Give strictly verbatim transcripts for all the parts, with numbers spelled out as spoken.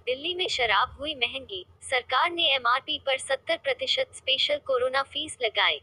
दिल्ली में शराब हुई महंगी, सरकार ने एमआरपी पर सत्तर प्रतिशत स्पेशल कोरोना फीस लगाई।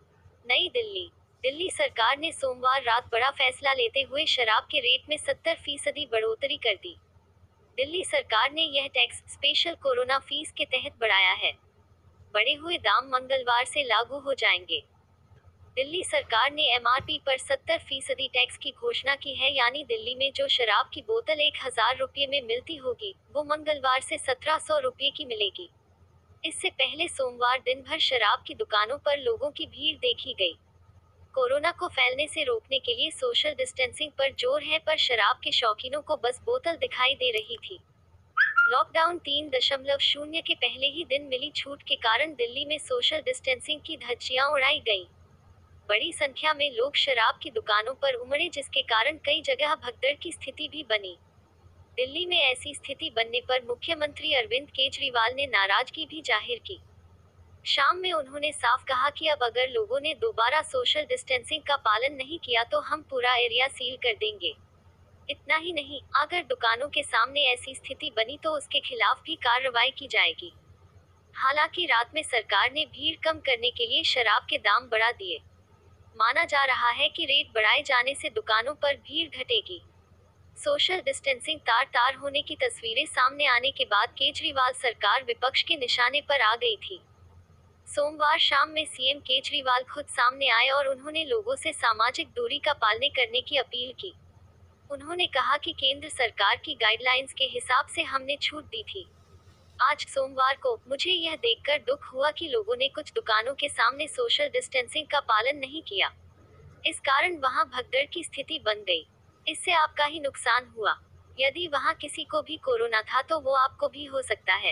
नई दिल्ली। दिल्ली सरकार ने सोमवार रात बड़ा फैसला लेते हुए शराब के रेट में सत्तर फीसदी बढ़ोतरी कर दी। दिल्ली सरकार ने यह टैक्स स्पेशल कोरोना फीस के तहत बढ़ाया है। बढ़े हुए दाम मंगलवार से लागू हो जाएंगे। दिल्ली सरकार ने एमआरपी पर सत्तर फीसदी टैक्स की घोषणा की है, यानी दिल्ली में जो शराब की बोतल एक हजार रुपये में मिलती होगी, वो मंगलवार से सत्रह सौ रुपये की मिलेगी। इससे पहले सोमवार दिन भर शराब की दुकानों पर लोगों की भीड़ देखी गई। कोरोना को फैलने से रोकने के लिए सोशल डिस्टेंसिंग पर जोर है, पर शराब के शौकीनों को बस बोतल दिखाई दे रही थी। लॉकडाउन तीन दशमलव शून्य के पहले ही दिन मिली छूट के कारण दिल्ली में सोशल डिस्टेंसिंग की धज्जियां उड़ाई गईं। बड़ी संख्या में लोग शराब की दुकानों पर उमड़े, जिसके कारण कई जगह भगदड़ की स्थिति भी बनी। दिल्ली में ऐसी स्थिति बनने पर मुख्यमंत्री अरविंद केजरीवाल ने नाराजगी भी जाहिर की। शाम में उन्होंने साफ कहा कि अब अगर लोगों ने दोबारा सोशल डिस्टेंसिंग का पालन नहीं किया तो हम पूरा एरिया सील कर देंगे। इतना ही नहीं, अगर दुकानों के सामने ऐसी स्थिति बनी तो उसके खिलाफ भी कार्रवाई की जाएगी। हालांकि रात में सरकार ने भीड़ कम करने के लिए शराब के दाम बढ़ा दिए। माना जा रहा है कि रेट बढ़ाए जाने से दुकानों पर भीड़ घटेगी। सोशल डिस्टेंसिंग तार तार होने की तस्वीरें सामने आने के बाद केजरीवाल सरकार विपक्ष के निशाने पर आ गई थी। सोमवार शाम में सीएम केजरीवाल खुद सामने आए और उन्होंने लोगों से सामाजिक दूरी का पालन करने की अपील की। उन्होंने कहा कि केंद्र सरकार की गाइडलाइंस के हिसाब से हमने छूट दी थी। आज सोमवार को मुझे यह देखकर दुख हुआ कि लोगों ने कुछ दुकानों के सामने सोशल डिस्टेंसिंग का पालन नहीं किया। इस कारण वहां भगदड़ की स्थिति बन गई। इससे आपका ही नुकसान हुआ। यदि वहां किसी को भी कोरोना था तो वो आपको भी हो सकता है।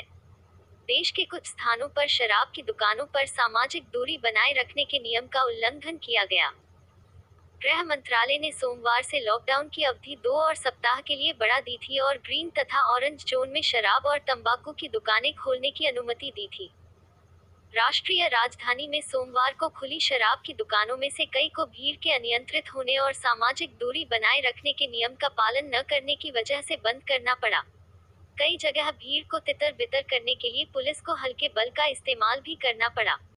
देश के कुछ स्थानों पर शराब की दुकानों पर सामाजिक दूरी बनाए रखने के नियम का उल्लंघन किया गया। गृह मंत्रालय ने सोमवार से लॉकडाउन की अवधि दो और सप्ताह के लिए बढ़ा दी थी और ग्रीन तथा ऑरेंज जोन में शराब और तंबाकू की दुकानें खोलने की अनुमति दी थी। राष्ट्रीय राजधानी में सोमवार को खुली शराब की दुकानों में से कई को भीड़ के अनियंत्रित होने और सामाजिक दूरी बनाए रखने के नियम का पालन न करने की वजह से बंद करना पड़ा। कई जगह भीड़ को तितर बितर करने के लिए पुलिस को हल्के बल का इस्तेमाल भी करना पड़ा।